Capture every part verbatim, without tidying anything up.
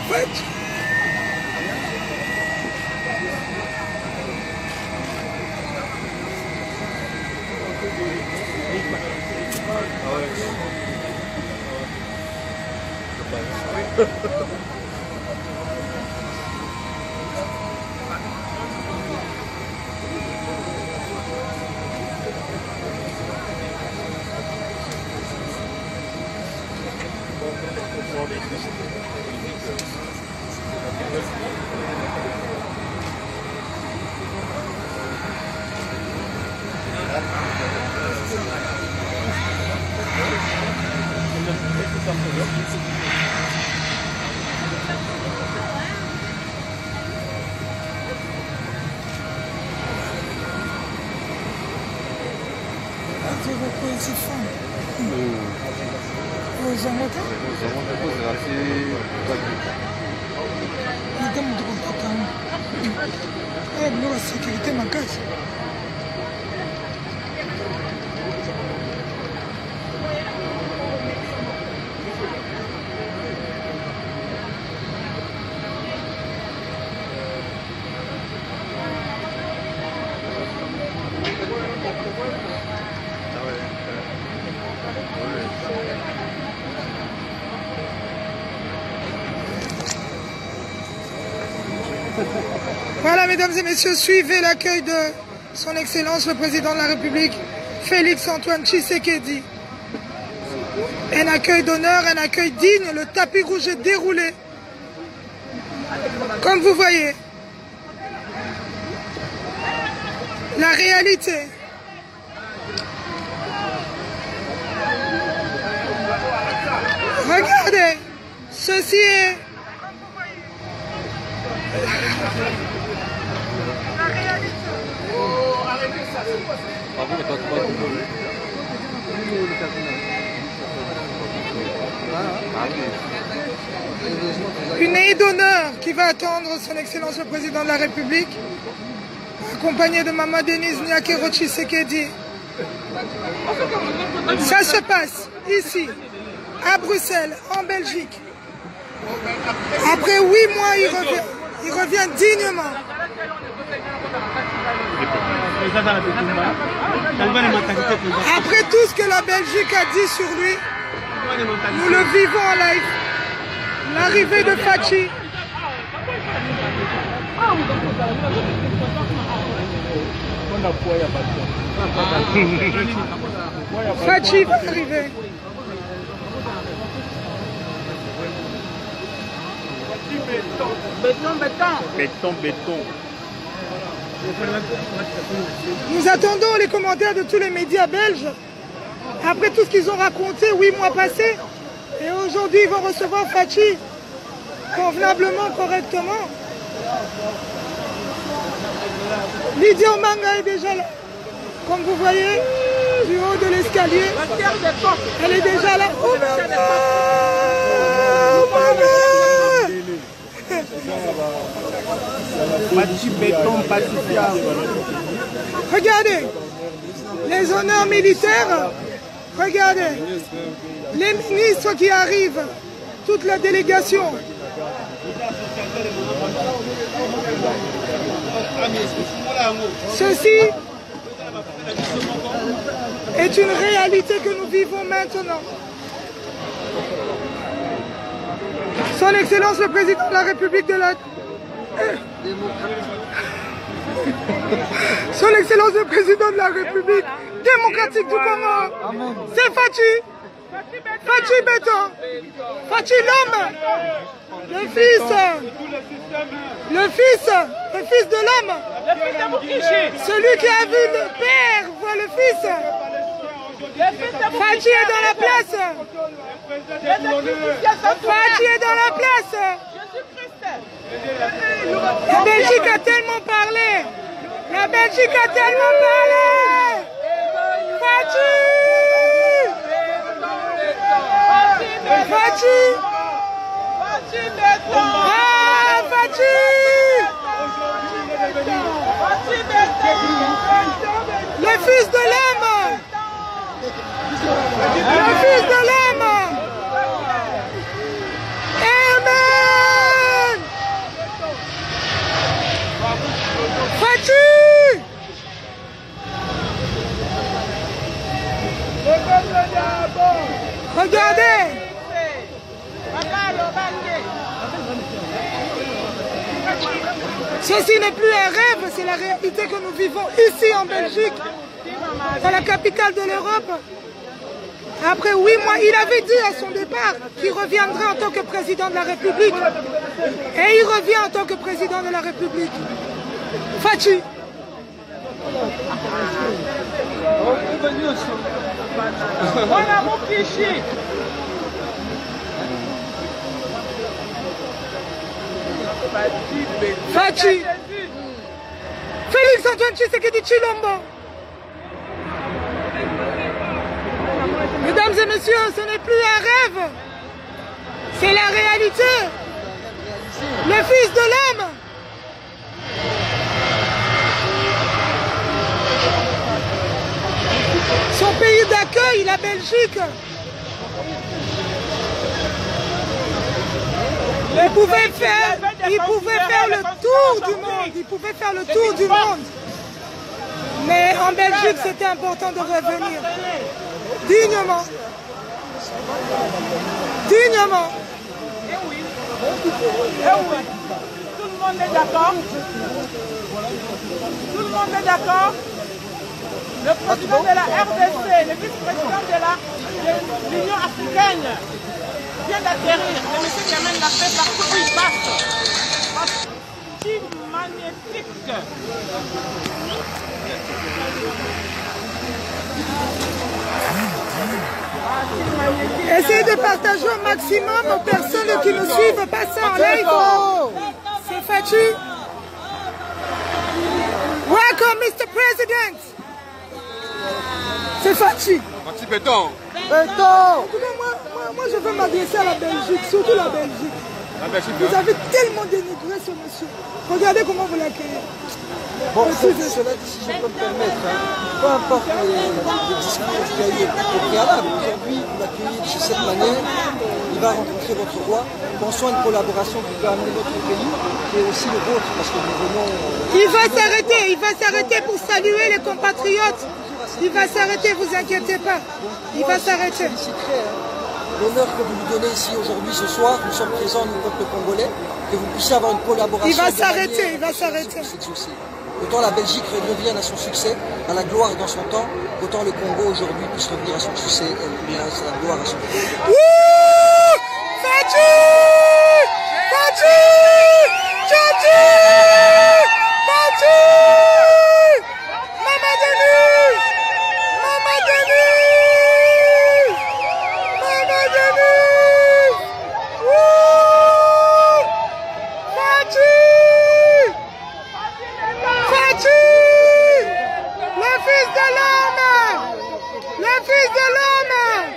Fachi. Sécurité manquage. Voilà, mesdames et messieurs, suivez l'accueil de son Excellence le Président de la République, Félix Antoine Tshisekedi. Un accueil d'honneur, un accueil digne, le tapis rouge est déroulé. Comme vous voyez, la réalité. Regardez, ceci est... la réalité. Une aide d'honneur qui va attendre son Excellence le Président de la République, accompagné de Maman Denise Nyakero Tshisekedi. Ça se passe ici, à Bruxelles, en Belgique. Après huit mois, il revient, il revient dignement. Après tout ce que la Belgique a dit sur lui, nous le vivons en live. L'arrivée de Fachi. Fachi va arriver. Béton, béton. Béton, béton. Nous attendons les commentaires de tous les médias belges. Après tout ce qu'ils ont raconté huit mois passés. Et aujourd'hui, ils vont recevoir Fachi convenablement, correctement. Lydia Omanga est déjà là. Comme vous voyez, du haut de l'escalier. Elle est déjà là. Oh, Fachi, béton, pacifiant. Regardez, les honneurs militaires. Regardez, les ministres qui arrivent, toute la délégation. Ceci est une réalité que nous vivons maintenant. Son Excellence le Président de la République de la... Son Excellence le Président de la République démocratique du Congo, c'est Fachi. Fachi Béton. Fachi l'homme. Le fils. Le fils. Le fils de l'homme. Celui qui a vu le père voit le fils. Fachi est dans la place. Fachi est dans la place. La Belgique a tellement parlé. La Belgique a tellement parlé. Fachi. Fachi. Ah, Fachi. Le fils de l'homme. Le fils de l'homme. Amen. Ceci n'est plus un rêve, c'est la réalité que nous vivons ici en Belgique, dans la capitale de l'Europe. Après huit mois, il avait dit à son départ qu'il reviendrait en tant que président de la République. Et il revient en tant que président de la République. Fachi. Fachi. Félix Antoine Tshisekedi Tshilombo. Mesdames et messieurs, ce n'est plus un rêve. C'est la réalité. Le Fils de l'homme. Son pays d'accueil, la Belgique. Il pouvait faire, il pouvait faire le tour du monde. Il pouvait faire le tour du monde. Mais en Belgique, c'était important de revenir. Dignement. Dignement. Eh oui. Eh oui. Tout le monde est d'accord. Tout le monde est d'accord. Le président de la R D C, le vice-président de l'Union africaine vient d'atterrir. Le monsieur qui amène la paix partout où il passe. C'est magnifique. Essayez de partager au maximum aux personnes qui nous suivent passer en live. C'est Fachi. Welcome, mister President. C'est Fachi. Fachi béton. Béton. En tout cas, moi, moi, moi je veux m'adresser à la Belgique, surtout la Belgique. La Belgique. Vous avez tellement dénigré ce monsieur. Regardez comment vous l'accueillez. Bon, cela dit, si je peux me permettre, hein, peu importe les, les discussions qu'il y a eu au préalable, aujourd'hui, vous l'accueillez de cette manière, il va rencontrer votre roi, pensons à une collaboration qui peut amener notre pays, qui est aussi le vôtre, parce que nous venons... Euh, il va s'arrêter, il va s'arrêter pour saluer les compatriotes. Il va s'arrêter, vous inquiétez pas. Il va s'arrêter. L'honneur que vous nous donnez ici aujourd'hui, ce soir, nous sommes présents, nous, peuple congolais, que vous puissiez avoir une collaboration... Il va s'arrêter, il va s'arrêter. Autant la Belgique revienne à son succès, à la gloire dans son temps, autant le Congo aujourd'hui puisse revenir à son succès et revenir à la gloire à son temps. Wouh! Fachi! Fachi! Fachi! Fachi! Maman Denise! Maman Denise! Maman Denise! Wouh! Fachi! Fachi! Le Fils de l'homme! Le Fils de l'homme!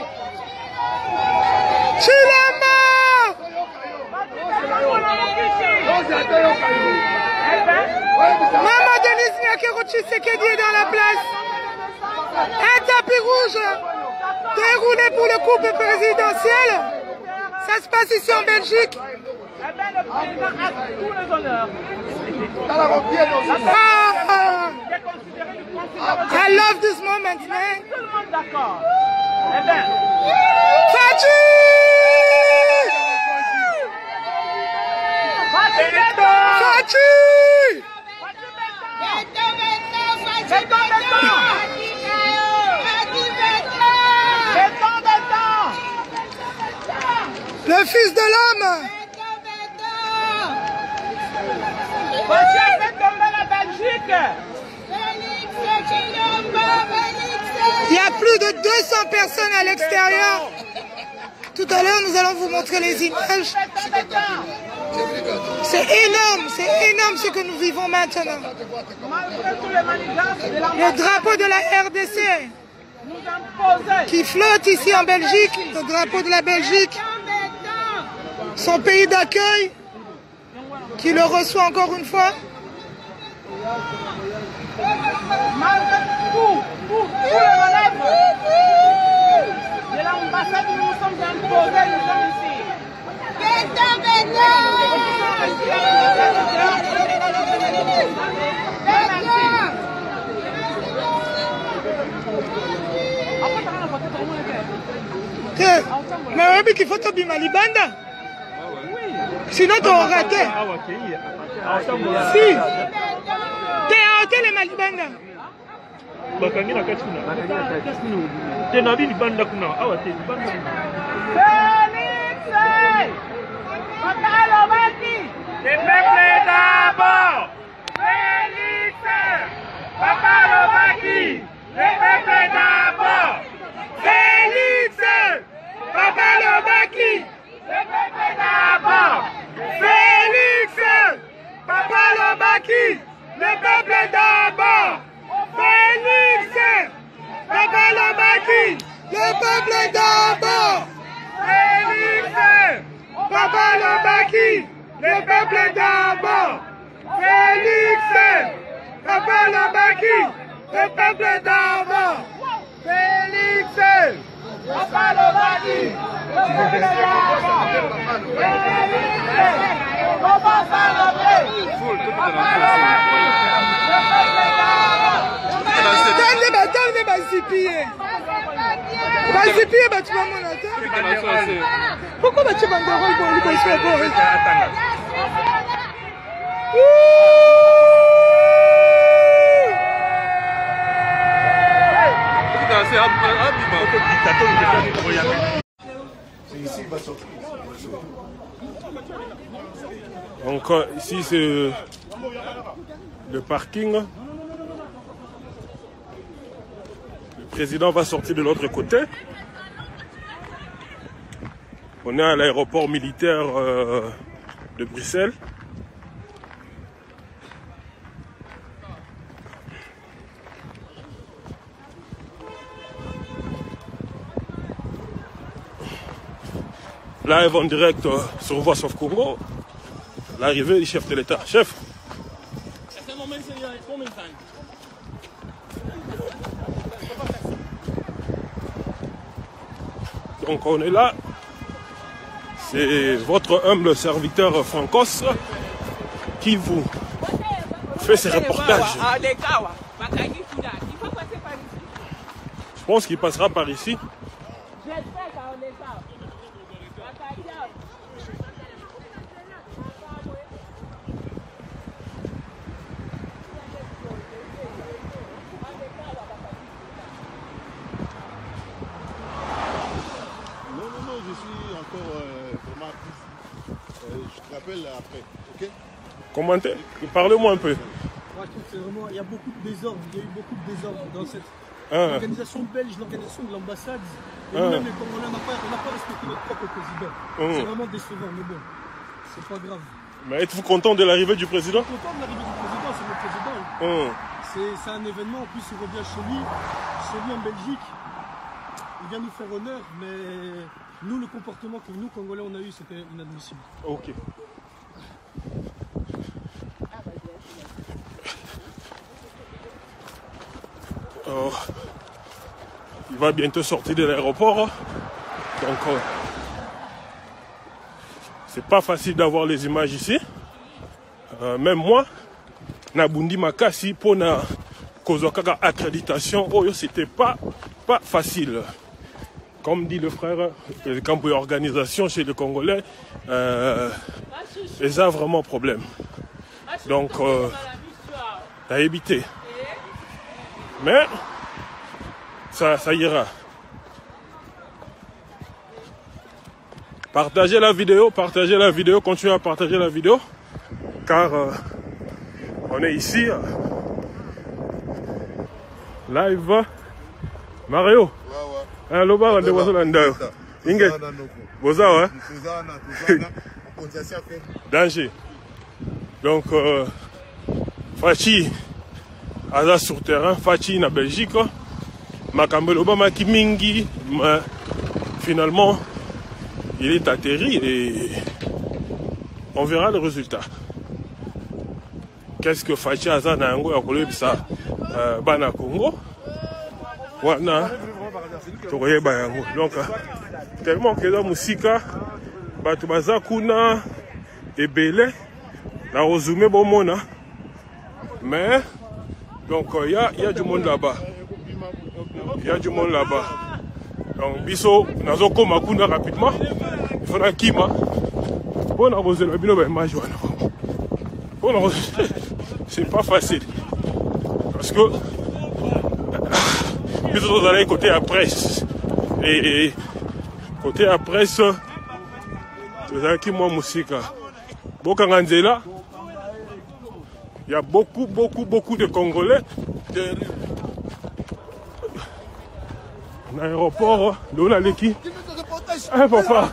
Tshilombo! Maman Denise Nyakero Tshisekedi est dans la place. Un tapis rouge déroulé pour le couple présidentiel. Ça se passe ici en Belgique. Eh bien, le président a tous les honneurs. Ah, I love this moment, man. Tout le monde d'accord. Eh bien, Fachi! Fachi béton! Fachi! Béton, béton! Béton, béton! Le Fils de l'homme! Fachi a fait tomber la Belgique! Il y a plus de deux cents personnes à l'extérieur. Tout à l'heure, nous allons vous montrer les images. C'est énorme, c'est énorme ce que nous vivons maintenant. Le drapeau de la R D C qui flotte ici en Belgique, le drapeau de la Belgique, son pays d'accueil qui le reçoit encore une fois. Malgré tout, tout, tout le manœuvre de l'ambassade, nous nous sommes imposés, nous sommes ici. Béton, béton! Mais oui, qu'il faut te bima libanda. Sinon, tu auras raté. Si. Te aotelema libanda. Bakangi na kati kuna. Te na bi libanda kuna. Awa te libanda. Félix! Papa Lobaki! Le peuple d'abord. Félix! Papa Lobaki! Le peuple d'abord. Félix! Papa Lobaki! Le peuple d'abord. Félix! Papa Lobaki! Le peuple d'abord. Félix! Papa Lobaki! Le peuple d'abord. Félix! Papa Lobaki! Le peuple d'abord. Félix! Papa Lobaki! Le peuple d'abord. Félix! Papa Lobaki! Le peuple d'abord. Papa Lobaki! Tande ba tande ba zipier. Ba zipier ba tu vas mon attendre. Pourquoi ba tu vas me rôle pour le bonsoir pour Donc ici c'est le parking. Le président va sortir de l'autre côté. On est à l'aéroport militaire euh, de Bruxelles. Live en direct euh, sur Voice of Congo. L'arrivée du chef de l'État. Chef. Donc on est là. C'est votre humble serviteur Francos qui vous fait ces reportages. Je pense qu'il passera par ici. Après, ok? Commentez, parlez-moi un peu. Moi, je trouve que vraiment, il y a beaucoup de désordre, il y a eu beaucoup de désordre dans cette Ah. organisation belge, l'organisation de l'ambassade. Et Ah. même les Congolais, on n'a pas, on n'a pas respecté notre propre président. Hum. C'est vraiment décevant, mais bon, c'est pas grave. Mais êtes-vous content de l'arrivée du président? Content de l'arrivée du président, c'est notre président. Hum. C'est c'est un événement, en plus il revient chez lui, chez lui en Belgique. Il vient nous faire honneur, mais nous, le comportement que nous, Congolais, on a eu, c'était inadmissible. Ok. Oh. Il va bientôt sortir de l'aéroport. Donc, euh, c'est pas facile d'avoir les images ici. Euh, même moi, Nabundi Makasi, pour na Kozokaka accréditation, oh, c'était pas, pas facile. Comme dit le frère, le camp d'organisation chez les Congolais, euh, ils ont vraiment problème. Donc, euh, t'as évité. Mais, ça, ça ira. Partagez la vidéo, partagez la vidéo, continuez à partager la vidéo. Car euh, on est ici. Euh, live. Mario. Hello, ba wande wazola ndayo. Inge. Bozawa. Danger. Donc, euh, Fachi, Aza sur terrain, Fachi na Belgique. Makambelo Obama Kimingi, mais finalement, il est atterri et on verra le résultat. Qu'est-ce que Fachi Aza na yango ya koleba ça bana Congo? Wana tokoyeba yango. Donc tellement que la musika bato baza kuna ebele na resume bomona. Mais donc il y a il y a du monde là-bas. Il y a du monde là-bas. Donc biso nazo koma kuna rapidement. Il faut na kima. Bon na bozela bino ba image wana. c'est pas facile. Parce que vous allez côté à presse. Et, et côté à presse, vous avez qui moi musique. Bokanganzela, il y a beaucoup, beaucoup, beaucoup de Congolais. De... L'aéroport, là, on a l'équipe. Ah, papa.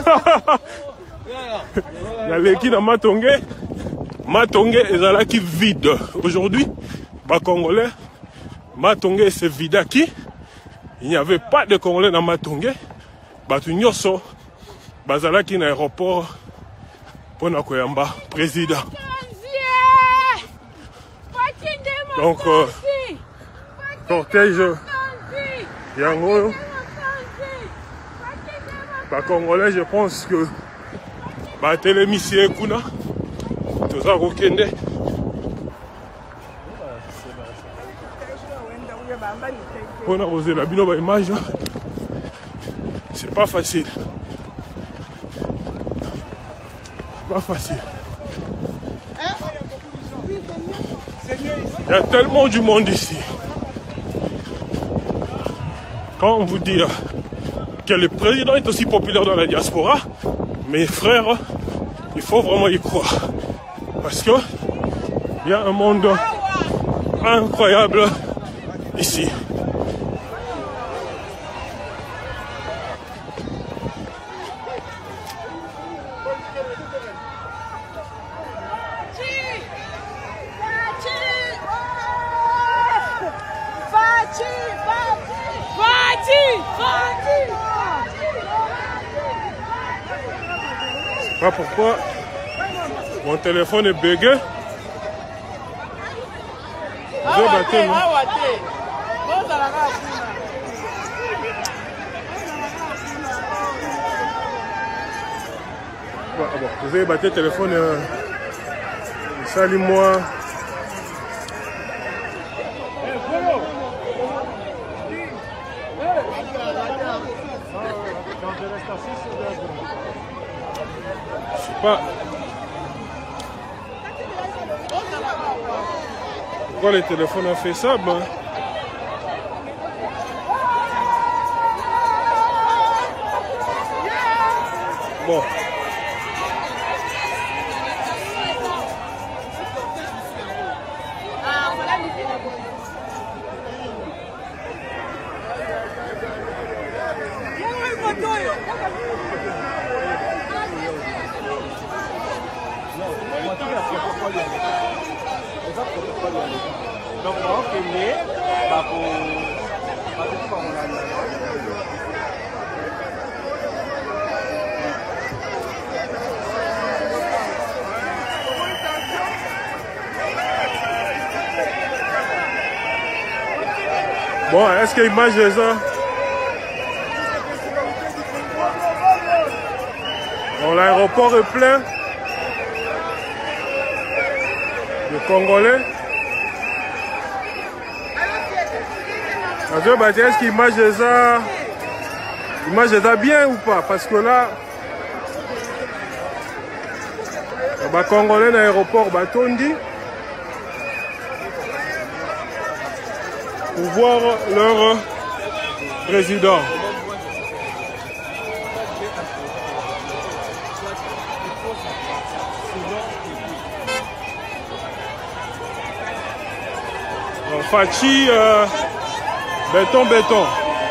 Il y a l'équipe dans Matongé. Matongé est là qui vide. Aujourd'hui, les Congolais, Matongé c'est vide qui. Il n'y avait pas de Congolais dans Matongé. Batu nyoso, bazala qui dans l'aéroport pour na koyamba président. Donc, euh, cortège, yango, les Congolais, je pense que bah télémissie kuna, tout ça kokende. On a osé la bino ba image, c'est pas facile, pas facile. Il y a tellement du monde ici. Quand on vous dit que le président est aussi populaire dans la diaspora, mes frères, il faut vraiment y croire. Parce que il y a un monde incroyable ici. Je sais pas pourquoi mon téléphone est bugué. Vous avez battu, non? Ah bon, vous avez battu le téléphone. Euh, Salut-moi. Pas. Pourquoi le téléphone a fait ça? Ben... Bon. Donc, bon, est-ce qu'il y a une image de ça? Bon, l'aéroport est plein de Congolais. Est-ce qu'il image de ça? Image de ça bien ou pas? Parce que là, les Congolais dans l'aéroport Batondi pour voir leur président. Donc, Fachi, euh, béton, béton.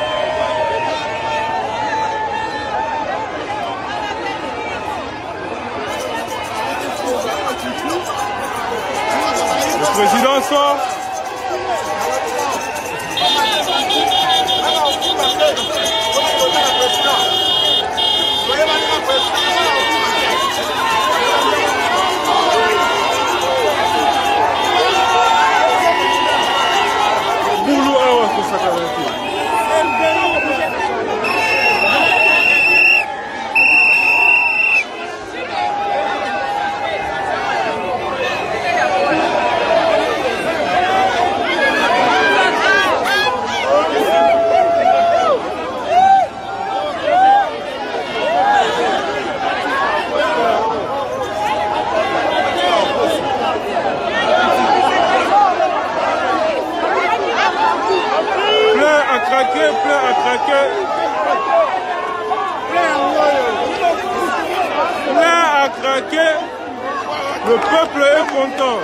Le président sort. Boulou, ah ouais, c'est ça quand même. craqué. Plein a craqué. Le peuple est content.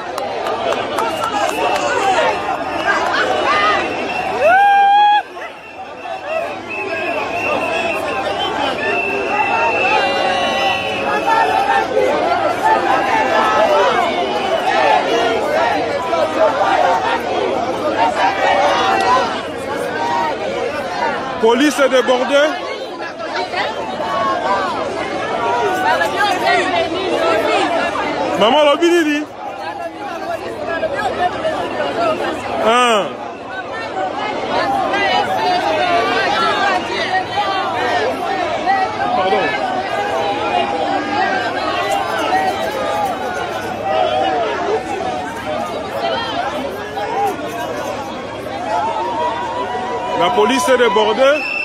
Police est débordée. Maman l'a dit. Ah. Pardon. La police est débordée.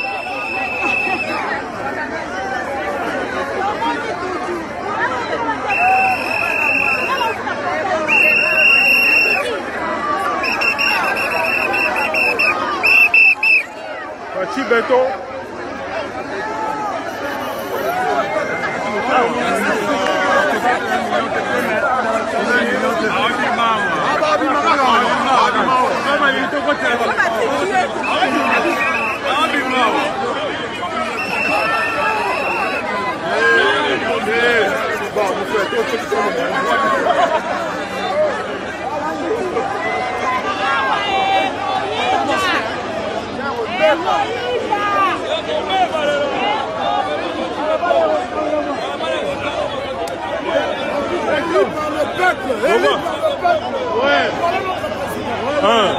Fachi Béton. Ouais. Un.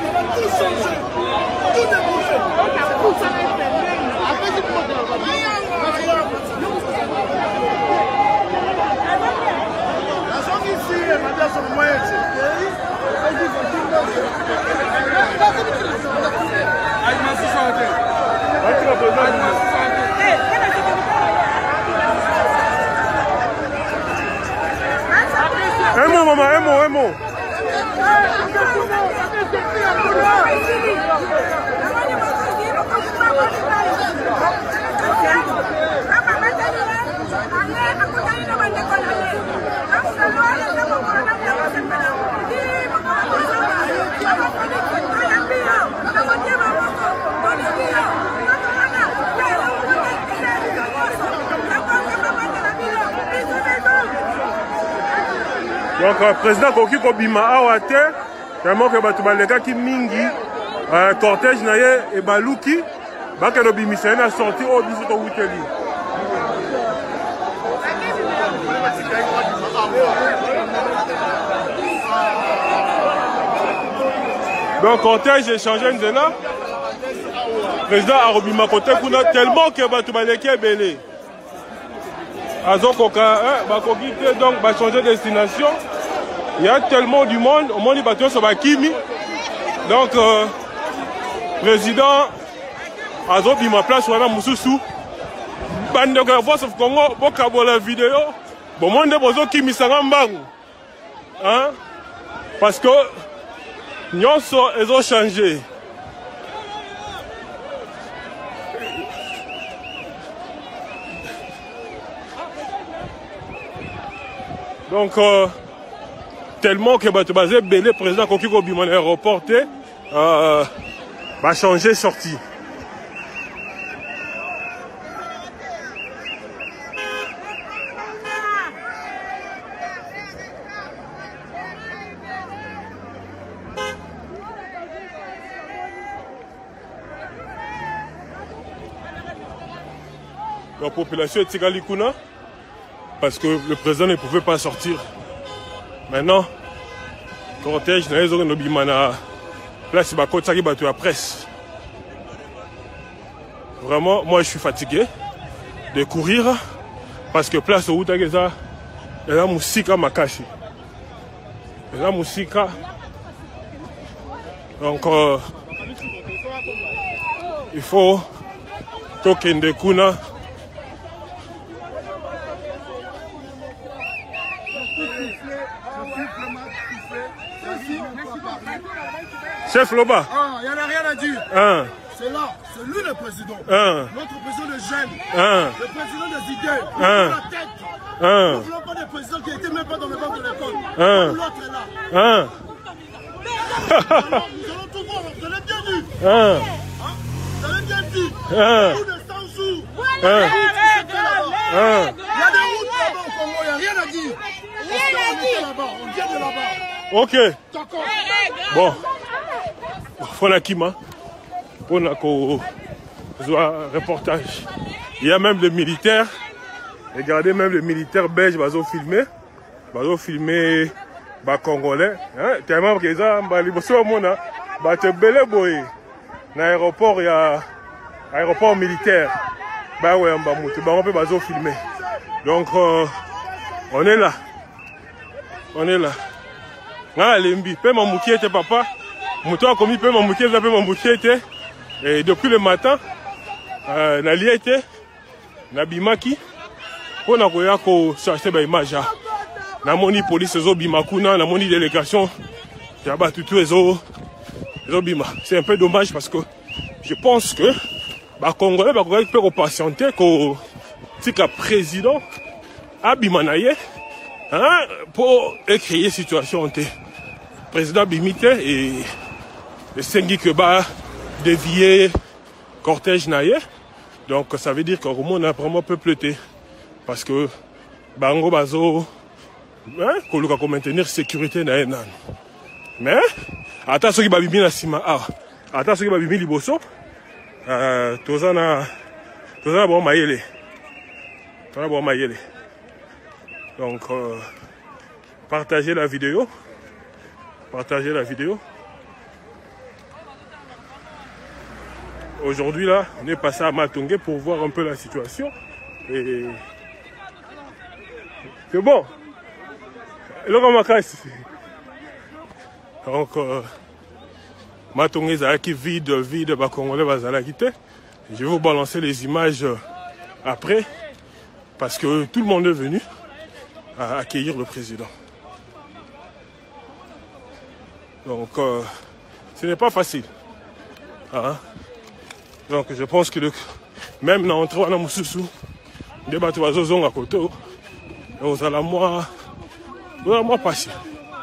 Un mot, maman, un mot, un mot. Donc, le président Koki Kobima Awate, tellement que Batubaleka qui mingi, cortège naye et baluki, baka no bimisene a sorti au dix-huit au Witeli. Donc, cortège est changé de là. Président Arobima Kote Kuna, tellement que Batubaleka est belé. Azokoka, Bakoki, donc, va changer de destination. Il y a tellement du monde, au monde du bateau sur Bakimi. Donc, euh, président Azobi ma place, Wana Moussoussou. Bande de Voice of Congo, Bokabo la vidéo. Bon, monde de Bozo Kimi Sangambangu. Hein? Parce que, nous ont changé. Donc, euh, tellement que Batubazé Belé, président Kokiko Biman est reporté, euh, va changer sortie. La population est Tigalikuna parce que le président ne pouvait pas sortir. Maintenant, cortège na ezo no bimana place ba kotaki bato ya presse. Vraiment, moi je suis fatigué de courir parce que place au Utageza, il y a musika makashi. Il y a musika. Donc euh, il faut tokende kuna. Chef Loba. Il n'y en a rien à dire. Hein. C'est là, c'est lui le président. Un. Notre président de jeunes. Un. Le président des idées. Un. La tête. Un. Nous ne voulons pas des présidents qui n'étaient même pas dans le banc de l'école. Un. L'autre est là. Un. Alors, nous allons tout voir, vous avez bien dit. Un. Hein? Vous avez bien dit. Un. Tout de cent jours. Un. Un. Un. Il y a des routes là-bas au Congo, il n'y a rien à dire. Parce qu'on était là-bas, on vient de là-bas. Ok. D'accord. Bon. Fonakima. On a un reportage. Il y a même des militaires. Regardez, même les militaires belges, ils vont filmer. Ils vont filmer les Congolais. Tellement que ça, ils vont filmer l'aéroport, il y a l'aéroport militaire. Ils vont filmer. Donc, euh, on est là. On est là. Ah, Lembi, paie mon moukiete, papa. Mouton a commis paie mon moukiete, paie mon moukiete. Et depuis le matin, euh, na liete, na bimaki, on a koya ko chercher ba image. Na moni police zo bimakuna, na moni délégation, ya ba tutu ezo ezo bima. C'est un peu dommage parce que je pense que ba Congolais ba Congolais peut patienter ko tika président abima na ye, hein, pour créer situation té. Président bimite et le sengi que ba dévier cortège naïe. Donc ça veut dire qu'au moins on a vraiment peupleté. Parce que Bango Bazo, hein, qu'on doit maintenir sécurité naïe. Mais, attends ce qui va bimir la cima. Ah, attends ce qui va bimir liboso. Euh, Tozana, Tozana bon maïele. Tozana bon maïele. Donc, euh, partagez la vidéo. Partagez la vidéo. Aujourd'hui, là, on est passé à Matongé pour voir un peu la situation. Et c'est bon. Donc, euh, Matongé, Zalaki vide, vide, bah, Congolais, bah, Zalaki. Je vais vous balancer les images après. Parce que tout le monde est venu à accueillir le président. Donc, euh, ce n'est pas facile. Hein? Donc je pense que le, même dans l'entrée de Moussoussou, des bateaux à Zozong à côté, on a la moi, on a moi patient.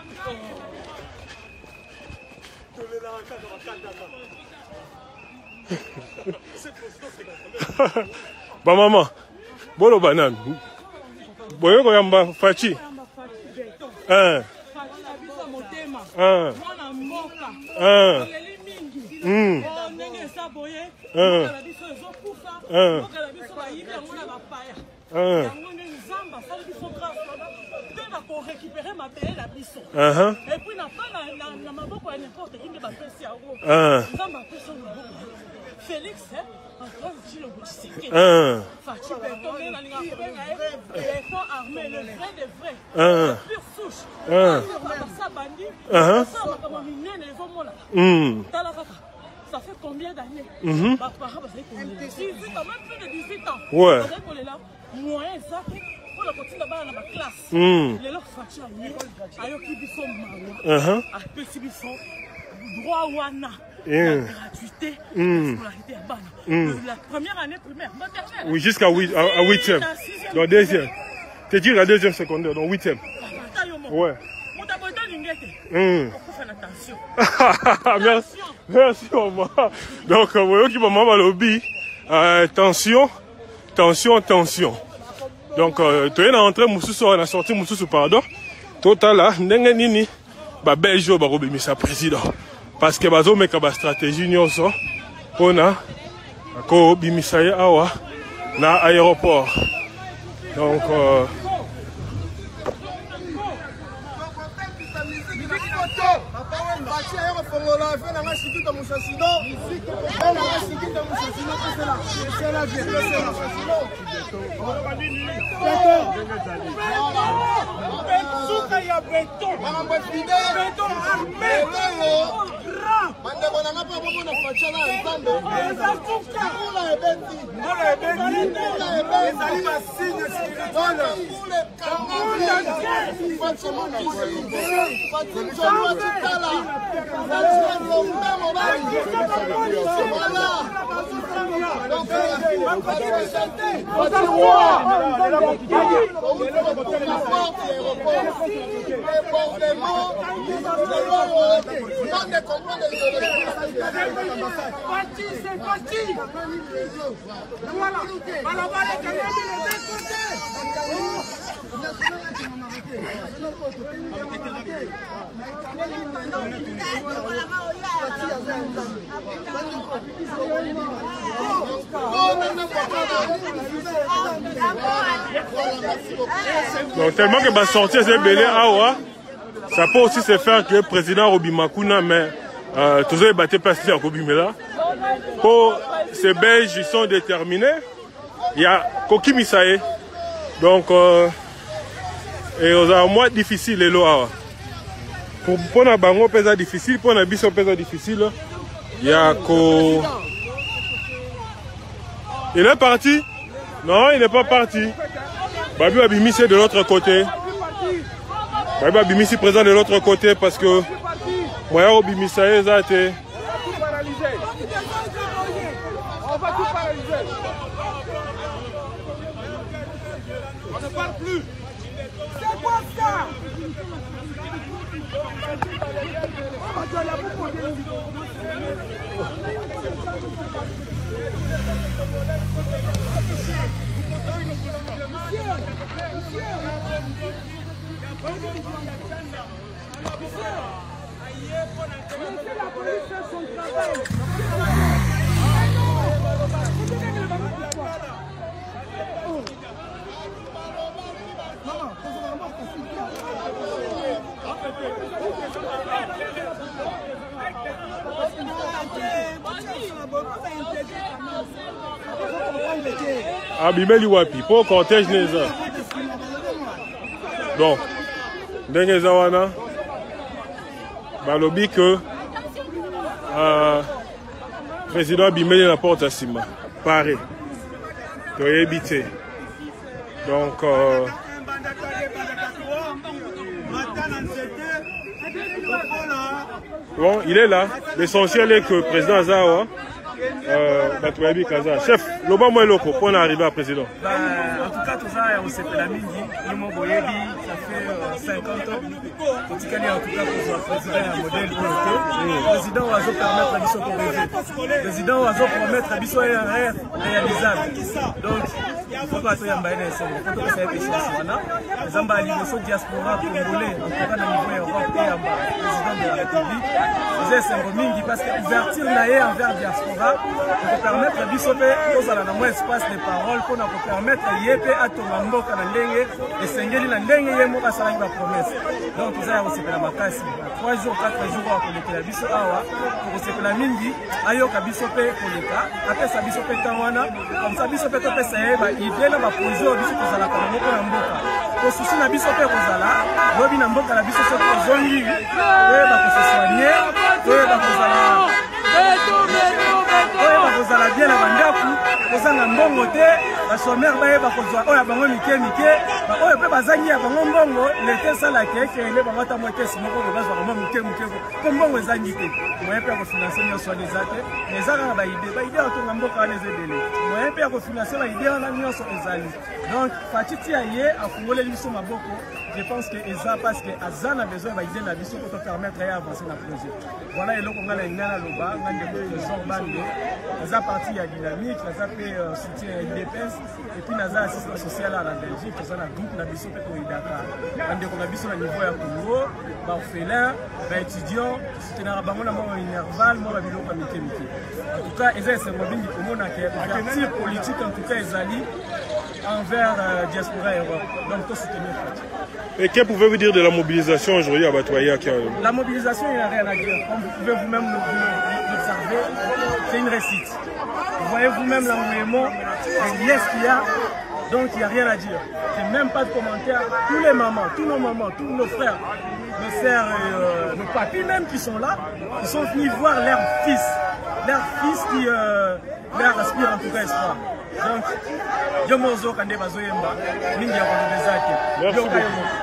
Bah maman, bon le banane. Boyo koyamba fachi. Un. Un. Un. Hmm. Un. Un. Un. Uh-huh. Et puis, n'a pas la maboko à n'importe qui ne va faire ça. Un. Félix, Antoine Chilo Boutisséké. Un. Fatih Béton, l'éléphant armé, le vrai des vrais. Un. Pure souche. Un. Un. Hmm. Ça fait combien d'années? Mm-hmm. Ma parent, ça fait combien? dix-huit ans, même plus de dix-huit ans. Ouais. On est là, moyen ça, pour le continuer là-bas dans ma classe. Mm. Les leurs Fatih à ayo qui dit son maman. Uh-huh. À petit son droit wana. Yeah. La gratuité. Mm. La scolarité à Bana. Mm. La première année primaire, maternelle. Oui, jusqu'à huitième. Donc deuxième. Tu dis la deuxième secondaire, donc huitième. Ouais. Mmh. Merci, merci maman. Donc, vous voyez que maman va lobby. Euh, tension, tension, tension. Donc, tu es entré, Moussoussou, on a sorti Moussoussou, pardon. Total là, n'engue nini, bah Belgio, bah Robimi, sa président. Parce que bazo meka ba stratégie nyonso, on a, ko bimisaye awa, na aéroport. Donc, euh, c'est parti. Voilà. Voilà, voilà, les deux Donc, tellement que va sortir ces belés Awa, ça peut aussi se faire que le président Robi Makuna, mais euh, tous les bâtés passés à Robi Mela. Pour ces Belges, ils sont déterminés. Il y a Koki Misae. Donc, euh, et aux a moins difficile les lois. Pour pour la bango pesa difficile, pour la biso pesa difficile. Il y a ko. Il est parti? Non, il n'est pas parti. Babi Abimissi est de l'autre côté. Babi Abimissi est présent de l'autre côté parce que moi, Abimissi est été. On va tout paralyser. On ne parle plus. C'est quoi ça? La police fait son travail. Abimeli wapi pour cortège neza. Donc, ndenge zawana balobi que euh, président Abimeli la porte à Sima. Pareil. Donc, éviter. Donc, euh, bon, il est là. L'essentiel est que le président Azawa, euh, Batouabi Kaza, chef, le bon moi loco, pour arriver à président. Bah, en tout cas, tout ça, on s'est fait la mine, Yimo Boyebi, ça fait euh, cinquante ans. En tout cas, en tout cas, pour le président, un modèle pour le président, on va permettre à Bissot pour rêver. Le président, on va permettre à Bissot un rêve réalisable. Donc, il faut pas être un bain il faut que ça ait été changé. Les ambassadeurs diaspora congolais, en tout cas, au niveau Europe et en président de la République, ils sont mingi parce que l'ouverture naïe envers la diaspora pour permettre à Bissot de avoir un espace de parole pour permettre à Yépe à Tomambo Kanandenge et Sengeli Nandenge Yemo à Salang la promesse. Donc, vous avez aussi la Makasi. trois jours, quatre jours pour connecter la Bissot Awa pour que la mingi ayo ka Bissot pour l'État. Après ça, Bissot Tawana, comme ça, Bissot P ça il vient dans la position de Bissot Kozala Kanamoko Namboka. Pour souci na Bissot Kozala, Robi Namboka la Bissot Kozongi, oui, bah pour se soigner, oui, bah pour Kozala. Kozala bien la bandaku, Kozala mbongo te, la sommaire baye ba kozwa oya bango mike mike, ba oya pe bazangi ya bango mbongo, lete sala keke ele ba mata mo kesi moko ba bazwa bango mike mike ko mbongo ezangi te. Moyen pe ko financer nyo so les ate, mais aka ba ide, ba ide to ngamboka les edele. Moyen pe ko financer ba ide na nyo so ezali. Donc fatiti aye afungole liso maboko. Je pense que Eza parce que Azan a besoin d'aider la mission pour te permettre d'avancer dans le projet. Voilà, et là, on a une nana là-bas, on a des gens bandés, Eza parti à dynamique, Eza fait soutien à l'I D P S, et puis Eza assistance sociale à la Belgique, on a un groupe de la mission pour y Dakar. On a une mission à niveau à Congo, orphelin, étudiant, soutenir à Bango, on a une nerval, on a une comité. En tout cas, Eza c'est un mobile du Congo, on a un parti politique, en tout cas, Ezali, envers euh, diaspora et Europe. Donc, tout soutenir. Et que pouvez-vous dire de la mobilisation aujourd'hui à Batoya? La mobilisation, il n'y a rien à dire. Comme vous pouvez vous-même l'observer, c'est une réussite. Vous voyez vous-même l'engouement, les liens qu'il y a. Donc il n'y a rien à dire. Et même pas de commentaires. Tous les mamans, tous nos mamans, tous nos frères, nos sœurs et euh, nos papis même qui sont là, ils sont venus voir leur fils. Leur fils qui euh, leur aspire en tout cas espoir. Donc, yo mozo kande bazoyemba, mingi ya kondobezaki. Merci beaucoup.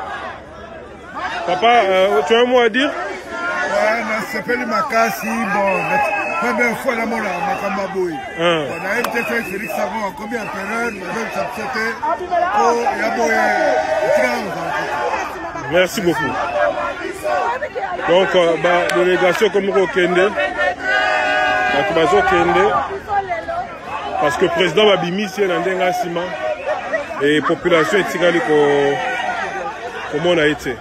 Papa, euh, tu as un mot à dire? Ouais, c'est fait le Makassi, bon, la première fois la mola, Makamba Boy. On a été fait Félix Savon, combien de périodes, madame Sapsoté, pour Yaboye, merci beaucoup. Donc, euh, bah, délégation comme Rokende, Batubazo Kende, parce que le président Babimi, c'est un denga ciment, et la population est tirée comme on a été.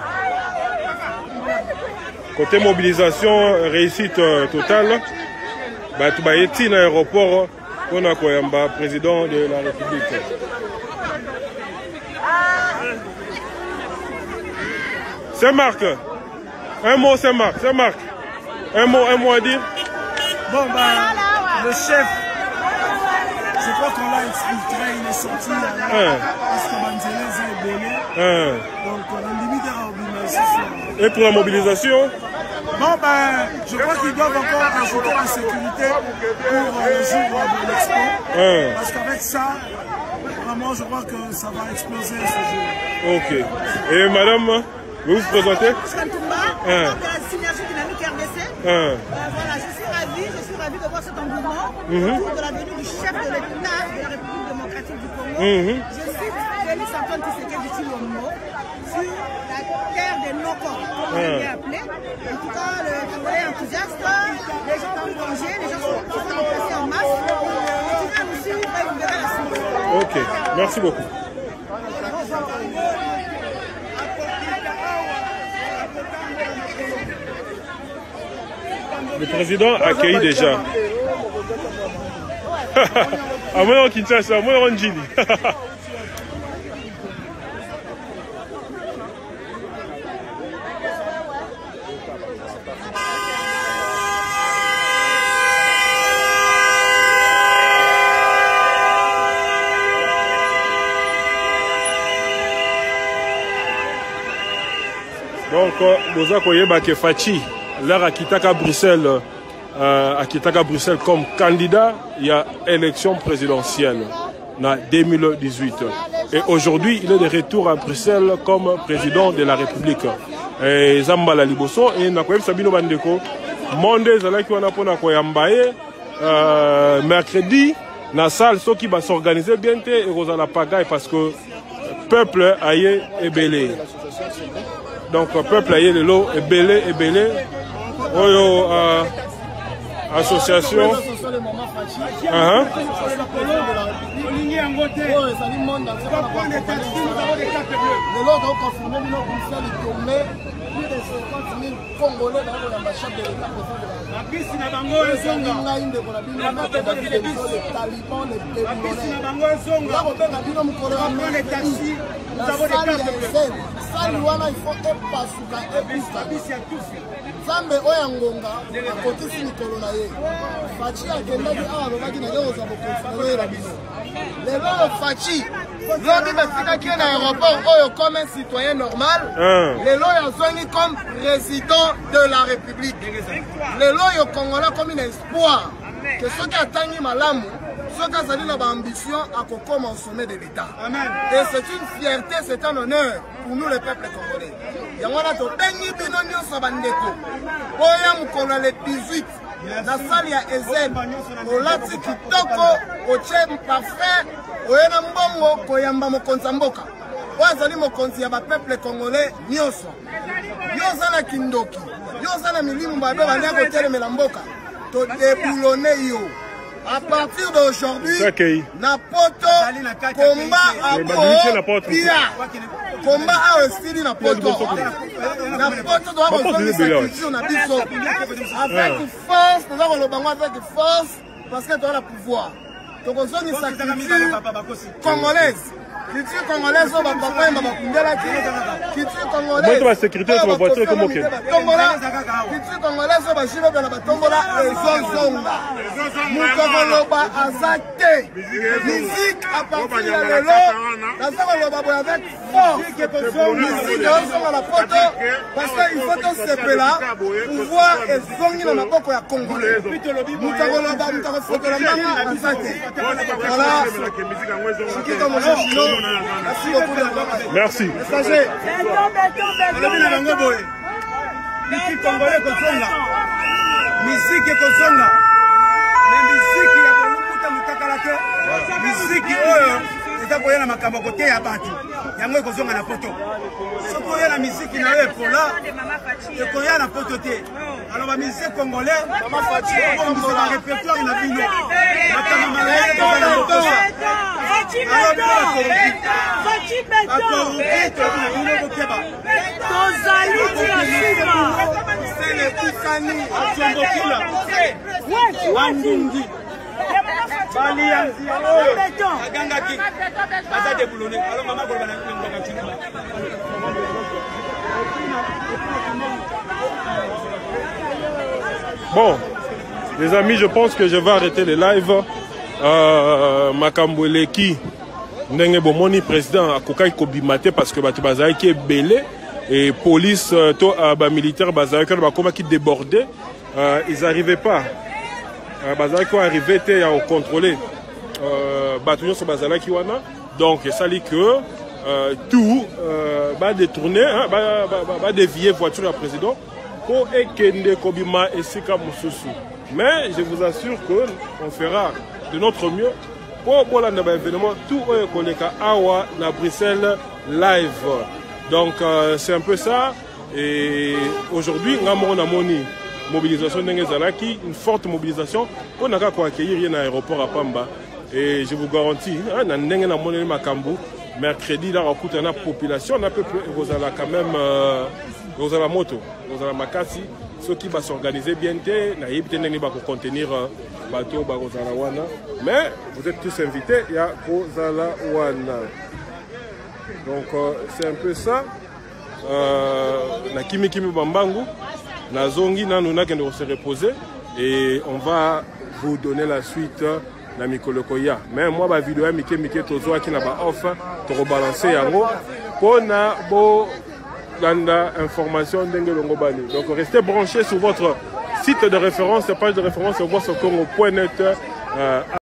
Côté mobilisation, réussite euh, totale, bah, tu vas être dans l'aéroport pour le président de la République. C'est Marc. Un mot, c'est Marc. C'est Marc. Un mot, un mot à dire. Bon, bah, le chef, je crois qu'on l'a exfiltré, il est sorti là, hein. Parce que Manzélez est belé. Hein. Donc, on a limité à mobilisation. Et pour la mobilisation? Bon, ben, je crois qu'ils doivent encore ajouter la sécurité pour euh, le jour de l'expo. Hein. Parce qu'avec ça, vraiment, je crois que ça va exploser ce jour. Ok. Et madame, vous vous présentez? Hein. De la synergie dynamique R D C. Hein. Euh, voilà, je suis ravie, je suis ravie de voir cet engouement mm-hmm. autour de la venue du chef de l'État de la République démocratique du Congo. Mm-hmm. Je cite Félix Antoine Tshisekedi Tshilombo sur la terre des non-corps, comme on l'a appelé. En tout cas, le Congolais enthousiaste, les gens ont pris congé, les gens sont, sont déplacés en masse. Continuez à nous suivre et vous verrez la suite. Ok, merci beaucoup. Le président accueille déjà. À moi, on Kinshasa, à moi, on Njili. Donc, vous avez que Fachi, là, à Kitaka Bruxelles, euh, à Kitaka Bruxelles comme candidat, il y a élection présidentielle en deux mille dix-huit. Et aujourd'hui, il est de retour à Bruxelles comme président de la République. Et Zambala Liboso, et Nakoyem Sabino Bandeko, Monde Zalaki Wanapona Koyambaye, mercredi, la salle, ceux qui va s'organiser bien, et Rosana Pagaille, parce que le peuple aïe est belé. Donc, le peuple aïe le lot est belé, est belé. Oyo, euh, association. Uh-huh. Congolais dans l'ambassade de l'État Zambe oyangonga akotisi mikolo na ye Fachi akendaki awa alobaki na leo za bokonférera bino lelo Fachi lobi basikaki na aéroport oyo comme un citoyen normal lelo yazongi comme président de la République lelo yo Congolais comme un espoir que soki atangi malamu soki azali na ambition akokoma au sommet de l'État et c'est une fierté, c'est un honneur pour nous le peuple congolais. Yango na to bengi bino nyonso bandeko oya mokolo le dix-huit na sali ya Ezen olati kitoko oche parfait oyena mbongo koyamba mokonzi mboka wazali mokonzi ya ba peuple congolais nyonso yoza na kindoki yoza na milimu babe banya ko telemela mboka to déboulonner yo. À partir d'aujourd'hui, Napoto, combat à Pia, combat à Ostili, Napoto. Napoto doit rejoindre sa culture, Nabiso. Avec force, nous avons le bango avec force, parce que tu as le pouvoir. Donc, on a sa culture congolaise. culture congolaise oyo bapapa ye bakundelaki culture congolaise moto basécurité to bavoiture ekomoke culture congolaise oyo bashibebela batombola ezozonga moto koloba aza te musique à partir ya lelo naza koloba boye avec fort musique eozonga na poto parce que il faut tosepela pouvoir ezongi na maboko ya congolais moto akoloba moto akofotola mbanga aza te voilà merci. Musique congolais kozonga, musique kozonga, mais musique ya bolukuta mutakala te, musique oyo eza koyena makambo kote ya batu, yango ekozonga na poto. Soki oyena musique na yo epola, ekoya na poto te. Alors ba musique congolais, mama Fati, on va la répertoire na bino. Matama malaika kozala bokosa. Fati Beto, Tozali Tirasima, Sele Kusani, Atombokila, Wandungi, Bali Yanzi, Agangaki, Aza de Boulone, alors maman Golbana, Bon, les amis, je pense que je vais arrêter les lives. Euh, Makambweleki ndenge bomoni président akokai kobimate parce que batu bazali ki ebele et police to ba militaire bazali ka ba koma ki débordé, euh, ils arrivaient pas euh, bazali ko arrivé te à contrôler euh, batu nyo so bazali ki wana, donc ça dit que euh, tout euh, ba détourner hein, ba, ba, ba, ba dévier voiture du président pour ekende kobima esika mususu. Mais je vous assure que on fera de notre mieux pour pour l'événement tout koleka awa na Bruxelles live. Donc euh, c'est un peu ça. Et aujourd'hui ngamoro na moni mobilisation d'Engezalaki, une forte mobilisation pour naka ko accueillir na aéroport à Pamba. Et je vous garantis na ndenge na moni makambu mercredi là on na population na peu vous allez quand même vous allez la moto vous allez makasi ceux qui va s'organiser bien té na yebite ndenge ba ko contenir bateau ba kozala wana, mais vous êtes tous invités ya kozala wana. Donc euh, c'est un peu ça. Euh, na kimi kimi bambangu na zongi nanu na kende se reposer et on va vous donner la suite na mikolo koya. Mais moi ba vidéo ya mike mike tozo aki na ba off to rebalancer yango pona bo landa information ndenge longo bani. Donc restez branchés sur votre site de référence, page de référence au Congo point net. Euh,